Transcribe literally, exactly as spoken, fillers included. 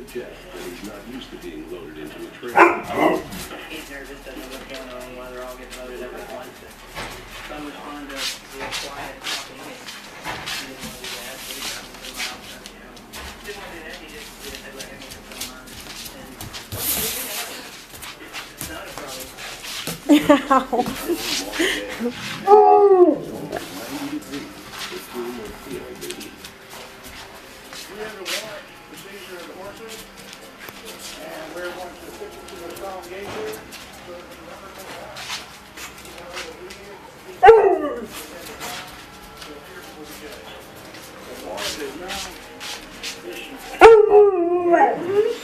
object that he's not used to being loaded into a trailer. He's nervous, doesn't know what's going on, why they're all getting loaded up at once. So much fun to be quiet and talking. He didn't want to do that, so he got him to my option, you know. Didn't want to do that, he just did it like everything was going on. And it's not a problem. We have a warrant procedure of the horses, and we're going to fix it to the strong gate here, so it can never come out. The warrant is now issued.